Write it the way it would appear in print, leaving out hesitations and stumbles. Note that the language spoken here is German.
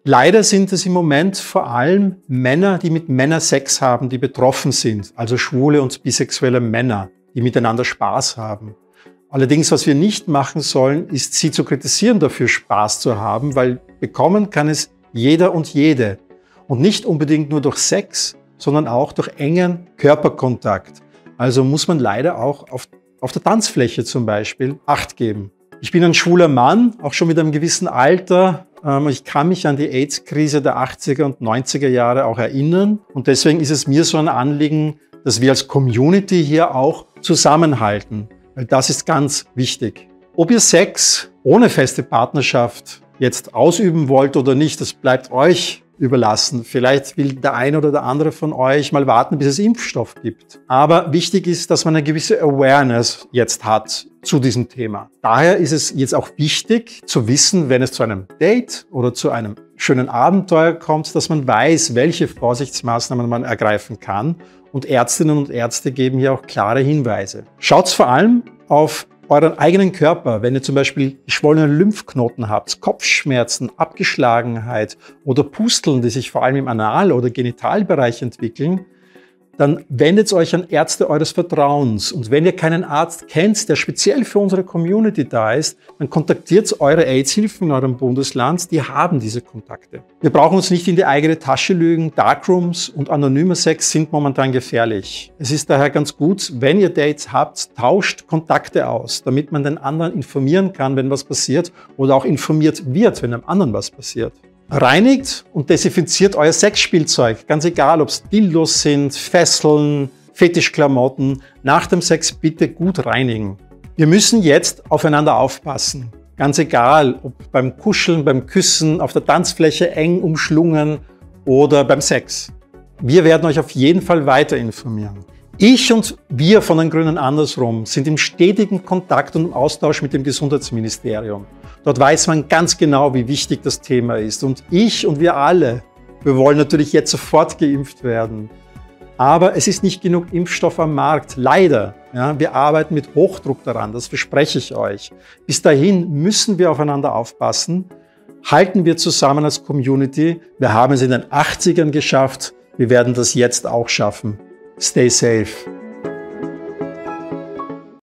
Leider sind es im Moment vor allem Männer, die mit Männern Sex haben, die betroffen sind. Also schwule und bisexuelle Männer, die miteinander Spaß haben. Allerdings, was wir nicht machen sollen, ist, sie zu kritisieren, dafür Spaß zu haben, weil bekommen kann es jeder und jede. Und nicht unbedingt nur durch Sex, sondern auch durch engen Körperkontakt. Also muss man leider auch auf der Tanzfläche zum Beispiel Acht geben. Ich bin ein schwuler Mann, auch schon mit einem gewissen Alter. Ich kann mich an die AIDS-Krise der 80er und 90er Jahre auch erinnern. Und deswegen ist es mir so ein Anliegen, dass wir als Community hier auch zusammenhalten. Weil das ist ganz wichtig. Ob ihr Sex ohne feste Partnerschaft jetzt ausüben wollt oder nicht, das bleibt euch überlassen. Vielleicht will der eine oder der andere von euch mal warten, bis es Impfstoff gibt. Aber wichtig ist, dass man eine gewisse Awareness jetzt hat zu diesem Thema. Daher ist es jetzt auch wichtig zu wissen, wenn es zu einem Date oder zu einem schönen Abenteuer kommt, dass man weiß, welche Vorsichtsmaßnahmen man ergreifen kann. Und Ärztinnen und Ärzte geben hier auch klare Hinweise. Schaut vor allem auf euren eigenen Körper, wenn ihr zum Beispiel geschwollene Lymphknoten habt, Kopfschmerzen, Abgeschlagenheit oder Pusteln, die sich vor allem im Anal- oder Genitalbereich entwickeln, dann wendet euch an Ärzte eures Vertrauens. Und wenn ihr keinen Arzt kennt, der speziell für unsere Community da ist, dann kontaktiert eure AIDS-Hilfen in eurem Bundesland, die haben diese Kontakte. Wir brauchen uns nicht in die eigene Tasche lügen. Darkrooms und anonymer Sex sind momentan gefährlich. Es ist daher ganz gut, wenn ihr Dates habt, tauscht Kontakte aus, damit man den anderen informieren kann, wenn was passiert oder auch informiert wird, wenn einem anderen was passiert. Reinigt und desinfiziert euer Sexspielzeug, ganz egal, ob es Dildos sind, Fesseln, Fetischklamotten. Nach dem Sex bitte gut reinigen. Wir müssen jetzt aufeinander aufpassen. Ganz egal, ob beim Kuscheln, beim Küssen, auf der Tanzfläche eng umschlungen oder beim Sex. Wir werden euch auf jeden Fall weiter informieren. Ich und wir von den Grünen andersrum sind im stetigen Kontakt und im Austausch mit dem Gesundheitsministerium. Dort weiß man ganz genau, wie wichtig das Thema ist. Und ich und wir alle, wir wollen natürlich jetzt sofort geimpft werden. Aber es ist nicht genug Impfstoff am Markt, leider. Ja, wir arbeiten mit Hochdruck daran, das verspreche ich euch. Bis dahin müssen wir aufeinander aufpassen. Halten wir zusammen als Community. Wir haben es in den 80ern geschafft. Wir werden das jetzt auch schaffen. Stay safe.